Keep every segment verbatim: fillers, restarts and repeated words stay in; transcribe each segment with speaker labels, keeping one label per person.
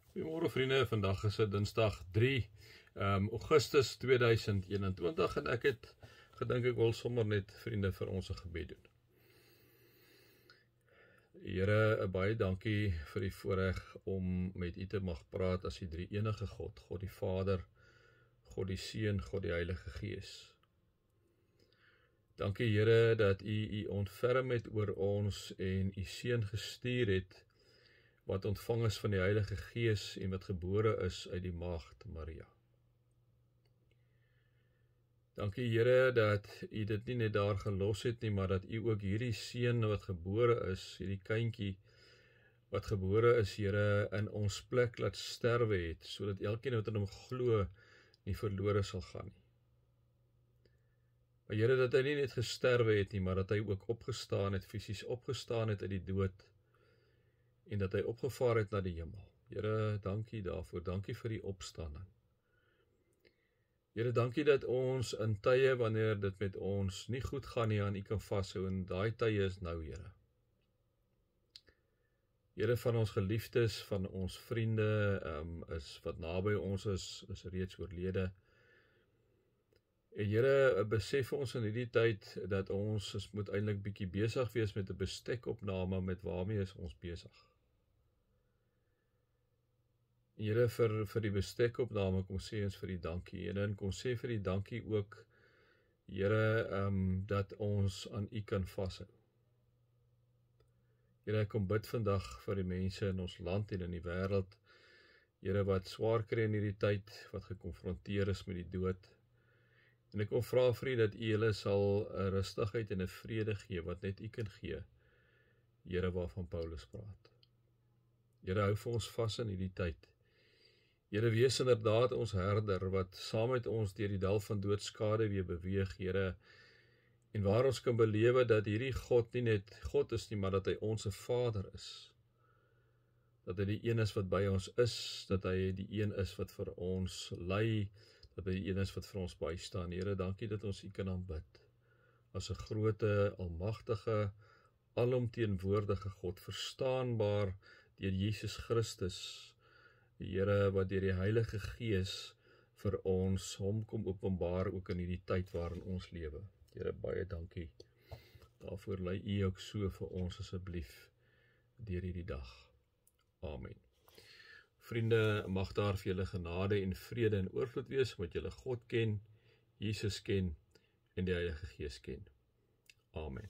Speaker 1: Goeiemôre vriende, vandag is dit Dinsdag drie um, Augustus tweeduisend eenentwintig en ek het gedink ek wil sommer net vriende vir ons 'n gebed doen. Here, baie dankie vir die voorreg om met U te mag praat as die drie enige God, God die Vader, God die Seun, God die Heilige Gees. Dankie Here dat U U ontferm het oor ons en U Seun gestuur het, wat ontvang is van die Heilige Gees en wat gebore is uit die maagd Maria. Dankie Here dat U dit nie net daar gelos het nie, maar dat U ook hierdie seun wat gebore is, hierdie kindjie wat gebore is, Here, in ons plek laat sterwe het, sodat elkeen wat in hom glo nie verlore sal gaan nie. Maar Here, dat hy nie net gesterwe het nie, maar dat hy ook opgestaan het, fisies opgestaan het uit die dood, en dat hy opgevaar het na die hemel. Here, dankie daarvoor, dankie vir die opstanding. Here, dankie dat ons in tye wanneer dit met ons nie goed gaan nie aan U kan vashou, en daai tye is nou, Here. Here, van ons geliefdes, van ons vriende, um, is wat naby ons is, is reeds oorlede. En Here, besef ons in hierdie tyd dat ons is, moet eintlik bietjie besig wees met 'n bestekopname, met waarmee is ons besig. Here, vir, vir die bestekopname, kom sê ons vir die dankie, en dan kom sê vir die dankie ook, Here, um, dat ons aan U kan vashou. Here, ek kom bid vandag vir die mense in ons land en in die wêreld, Here, wat swaar kry in hierdie tyd, wat gekonfronteer is met die dood, en ek kom vra vir U dat U hulle sal 'n rustigheid en 'n vrede gee, wat net U kan gee, Here, waarvan Paulus praat. Here, hou vir ons vas in hierdie tyd. Here, wees inderdaad ons herder, wat saam met ons deur die dal van doodskade weer beweeg, Here, en waar ons kan belewe dat hierdie God nie net God is nie, maar dat hy ons Vader is. Dat hy die een is wat by ons is, dat hy die een is wat vir ons lei, dat hy die een is wat vir ons bystaan. Here, dankie dat ons U kan aanbid, as 'n groote, almagtige, alomteenwoordige God, verstaanbaar deur Jesus Christus, die Here wat deur die Heilige Gees vir ons hom kom openbaar ook in hierdie tyd waarin ons lewe. Here, baie dankie. Daarvoor lei U ook so vir ons asseblief deur hierdie dag. Amen. Vriende, mag daar vir julle genade en vrede en oorvloed wees, omdat julle God ken, Jesus ken en die Heilige Gees ken. Amen.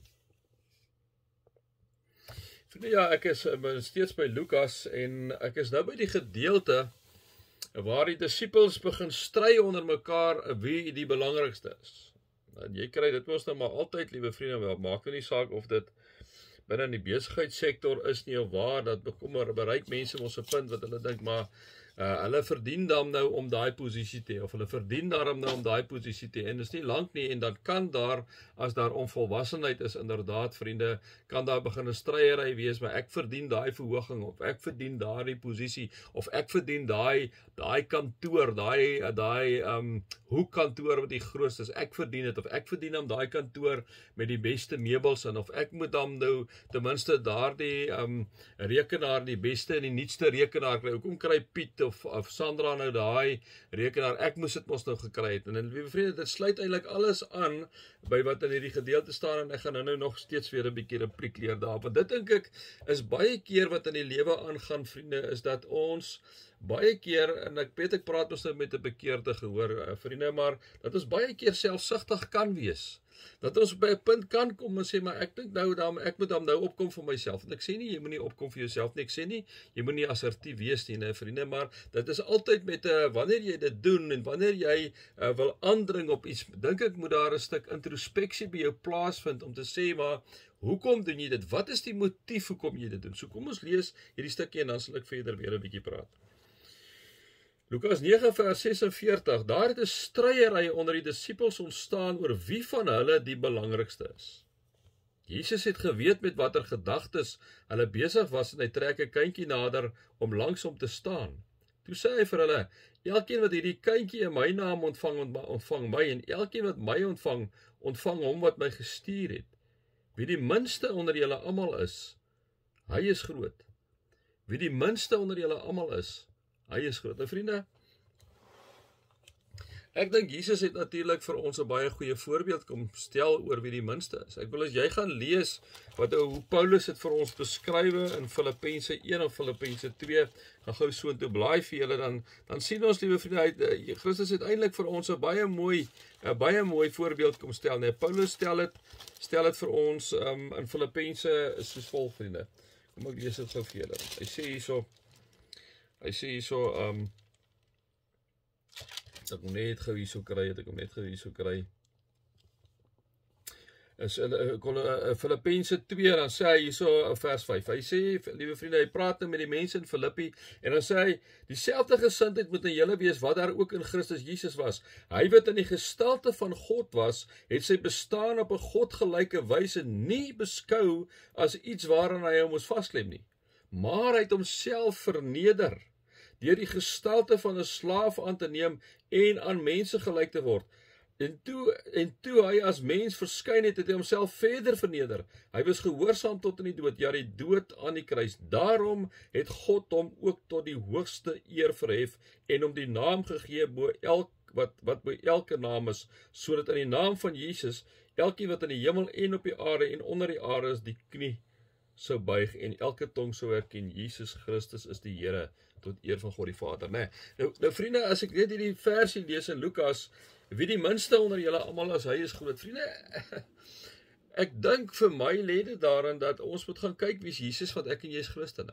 Speaker 1: Vriende, ja, ek is steeds by Lukas en ek is nou by die gedeelte waar die disippels begin stry onder mekaar wie die belangrikste is. En jy kry dit mos nou maar altyd, liewe vriende, maak nou nie saak of dit binne in die besigheidssektor is nie of waar, dat bekommer, bereik mense ons 'n punt wat hulle dink, maar uh, hulle verdien dan nou om daai posisie te hê, of hulle verdien daarom nou om daai posisie te hê, en dis nie lank nie, en dan kan daar, as daar onvolwassenheid is, inderdaad, vriende, kan daar begin 'n stryery wees, maar ek verdien daai verhoging, of ek verdien daai posisie, of ek verdien daai daai kantoor, daai daai um, hoekkantoor wat die grootste is, ek verdien dit, of ek verdien om daai kantoor met die beste meubels in, of ek moet dan nou ten minste daardie um, rekenaar, die beste en die nuutste rekenaar kry. Hoekom kry Piet of, of Sandra nou daai rekenaar? Ek moes dit mos nou gekry het. En en lieve vriende, dit sluit eintlik alles aan by wat in hierdie gedeelte staan, en ek gaan nou, nou nog steeds weer 'n bietjie repliek leer daar. Want dit dink ek is baie keer wat in die lewe aangaan, vriende, is dat ons baie keer, en ek weet ek praat ons nou met 'n bekeerde gehoor, vriende, maar dat ons baie keer selfsugtig kan wees. Dat ons by 'n punt kan kom en sê, maar ek dink nou, dan, ek moet dan nou opkom vir myself. En ek sê nie, jy moet nie opkom vir jouself nie. Ek sê nie, jy moet nie assertief wees nie, nee, vriende, maar dit is altyd met, uh, wanneer jy dit doen, en wanneer jy uh, wil aandring op iets, dink ek moet daar 'n stuk introspeksie by jou plaasvind, om te sê, maar, hoekom doen jy dit? Wat is die motief hoekom jy dit doen? So kom ons lees hierdie stukkie, en dan sal ek verder weer 'n bietjie praat. Lukas nege vers ses en veertig, daar het 'n stryery onder die disippels ontstaan oor wie van hulle die belangrikste is. Jesus het geweet met watter gedagtes hulle besig was, en hy trek 'n kindjie nader om langs hom te staan. Toe sê hy vir hulle, elkeen wat hierdie kindjie in my naam ontvang, ontvang my, en elkeen wat my ontvang, ontvang hom wat my gestuur het. Wie die minste onder julle almal is, hy is groot. Wie die minste onder julle almal is, Hy is groot. Nou vriende, ek dink Jesus het natuurlik vir ons 'n baie goeie voorbeeld kom stel oor wie die minste is. Ek wil as jy gaan lees wat hoe Paulus het vir ons beskrywe in Filippense een of Filippense twee, gaan gou so intoe blaai vir julle, dan dan sien ons, liewe vriende, hy, Christus het eintlik vir ons 'n baie mooi 'n baie mooi voorbeeld kom stel. Nee, Paulus stel dit stel dit vir ons um, in Filippense soos volg, vriende. Kom ek lees dit gou vir julle. Hy sê hierso hy sê hierso um ek kom net gou hierso kry, het ek kom net gou hierso kry. Is in uh, Filippense twee, dan sê hy hierso vers vyf. Hy sê, liewe vriende, hy praat nou met die mense in Filippi en dan sê hy, dieselfde gesindheid moet in julle wees wat daar ook in Christus Jesus was. Hy wat in die gestalte van God was, het sy bestaan op 'n godgelyke wyse nie beskou as iets waaraan hy hom moes vasklem nie, maar hy het homself verneder deur die gestalte van 'n slaaf aan te neem en aan mense gelyk te word. En toe, en toe hy as mens verskyn het, het hy homself verder verneder. Hy was gehoorsaam tot in die dood, ja, die dood aan die kruis. Daarom het God hom ook tot die hoogste eer verhef en hom die naam gegee bo elk wat wat bo elke naam is, sodat in die naam van Jesus elkeen wat in die hemel en op die aarde en onder die aarde is, die knie sou buig en elke tong sou erken Jesus Christus is die Here, tot eer van God die Vader. Nee, nou, nou vriende, as ek net hierdie versie lees in Lukas, wie die minste onder julle almal as hy is groot. Vriende, ek dink vir my lê dit daarin dat ons moet gaan kyk wie is Jesus, want ek en jy is Christene.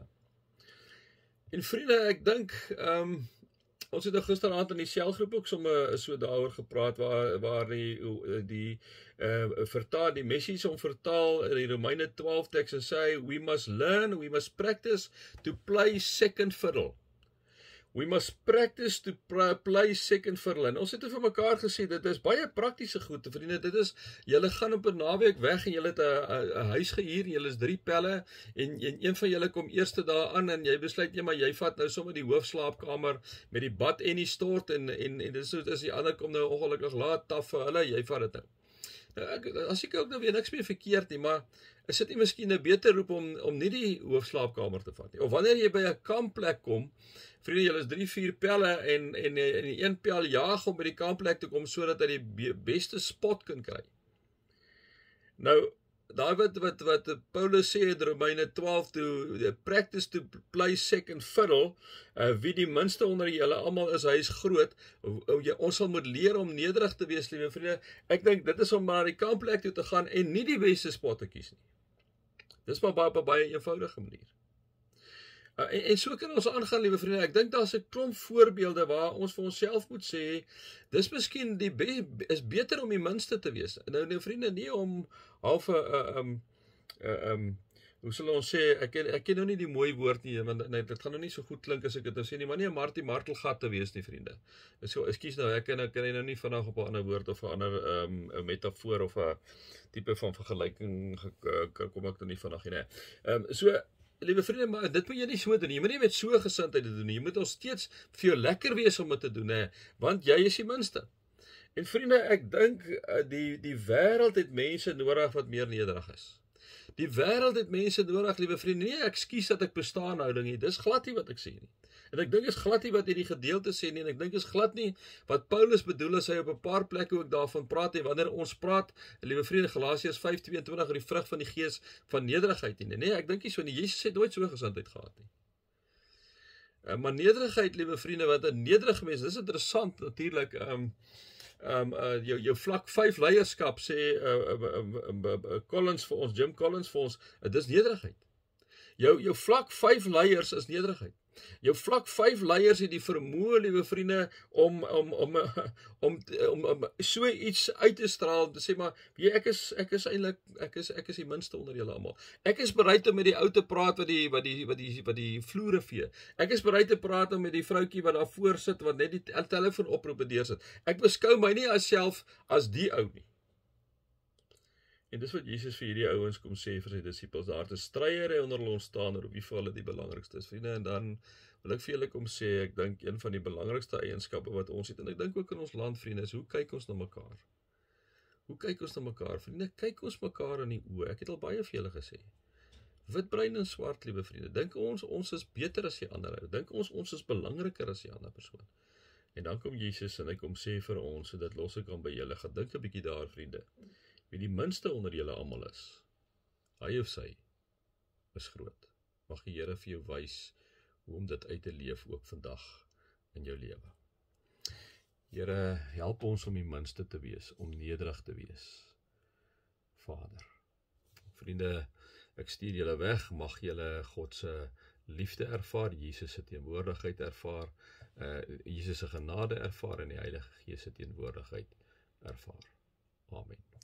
Speaker 1: En vriende, ek dink um, ons het nou gisteraand in die selgroep ook sommer so daaroor gepraat waar waar die die uh, vertaal die messies om vertaal in die Romeine twaalf teks en sê we must learn, we must practice to play second fiddle. We must practice to play second fiddle. En ons het vir mekaar gesê, dit is baie praktiese goed, vriende, dit is, julle gaan op 'n naweek weg en julle het 'n huis gehuur en julle is drie pelle en, en een van julle kom eerste daar aan en jy besluit, nee, maar jy vat nou sommer die hoofslaapkamer met die bad en die stort en, en, en dis, is die ander kom nou ongelukkig laat taf vir hulle, jy vat dit nou. Nou, ek, as ek ook nou weer niks meer verkeerd nie, maar is dit nie miskien nou beter roep om, om nie die hoofslaapkamer te vat nie? Of wanneer jy by 'n kampplek kom, vriende, julle is drie, vier pelle en, en, en die een pel jaag om by die kampplek te kom, sodat hy die beste spot kan kry. Nou, daai wat, wat, wat Paulus sê in Romeine twaalf, to practice to play second fiddle, uh, wie die minste onder julle almal is, hy is groot, uh, ons sal moet leer om nederig te wees, liewe vriende. Ek dink, dit is om maar die kampplek toe te gaan en nie die beste spot te kies nie. Dis maar baie, op 'n baie eenvoudige manier. Uh, en, en so kan ons aangaan, liewe vriende. Ek dink daar's 'n klomp voorbeelde waar ons vir onsself moet sê, dis miskien die be is beter om die minste te wees. Nou, nou vriende, nie om half 'n uh, um, uh, um, hoe sal ons sê, ek ken, ek ken nou nie die mooi woord nie, want nee, dit gaan nou nie so goed klink as ek dit nou sê nie, maar nie 'n Martie Martelgat te wees nie, vriende. So, ekskuus nou, ek ken, ek ken nou nie vandag op 'n ander woord of 'n ander um, 'n metafoor of 'n tipe van vergelyking kom ek nou nie vandag nie. Um, so, liewe vriende, maar dit moet jy nie so doen. Jy moet nie met so gesindheid doen nie. Jy moet ons steeds vir jou lekker wees om dit te doen, hè, want jy is die minste. En vriende, ek dink die die wêreld het mense nodig wat meer nederig is. Die wêreld het mense nodig, liewe vriende, nie ekskuus dat ek bestaan houding nie. Dis glad nie wat ek sê nie. En ek dink is glad nie wat hierdie gedeelte sê nie, en ek dink is glad nie wat Paulus bedoel as hy op 'n paar plekke ook daarvan praat, en wanneer ons praat, liewe vriende, Galasiërs vyf tweeëntwintig, oor die vrug van die gees van nederigheid nie. Nee, ek dink nie so nie. Jesus het nooit so gesindheid gehad nie. Maar nederigheid, liewe vriende, wat 'n nederige mens, dis interessant natuurlik, um, um, uh, jou, jou vlak vyf leierskap sê uh, uh, uh, uh, uh, Collins vir ons, Jim Collins vir ons, uh, dis nederigheid. Jou, jou vlak vyf leiers is nederigheid. Jou vlak vyf leiers het die vermoë, liewe vriende, om om om om om, om so iets uit te straal, om te sê maar, jy, ek is ek is eintlik ek is ek is die minste onder julle almal. Ek is bereid om met die ou te praat wat die wat die wat die wat die vloere vee. Ek is bereid te praat om met die vroutjie wat daar voor sit wat net die telefoon oproepe deursit. Ek beskou my nie as self as die ou nie. En dis wat Jesus vir hierdie ouens kom sê vir sy disippels, daar te strye onder hulle ontstaan oor wie vir hulle die belangrikste is, vriende, en dan wil ek vir julle kom sê, ek dink een van die belangrikste eienskappe wat ons het, en ek dink ook in ons land, vriende, is hoe kyk ons na mekaar? Hoe kyk ons na mekaar, vriende? Kyk ons mekaar in die oë. Ek het al baie vir julle gesê. Wit, bruin en swart, liewe vriende. Dink ons, ons is beter as die ander. Dink ons, ons is belangriker as die ander persoon. En dan kom Jesus en hy kom sê vir ons, so dit los ek aan by julle, gaan dink 'n bietjie daar, vriende. Wie die minste onder julle almal is, hy of sy, is groot. Mag die Here vir jou wys hoe om dit uit te leef ook vandag in jou lewe. Here, help ons om die minste te wees, om nederig te wees. Vader. Vriende, ek stuur julle weg, mag julle God se liefde ervaar, Jesus se teenwoordigheid ervaar, uh, Jesus se genade ervaar en die Heilige Gees se teenwoordigheid ervaar. Amen.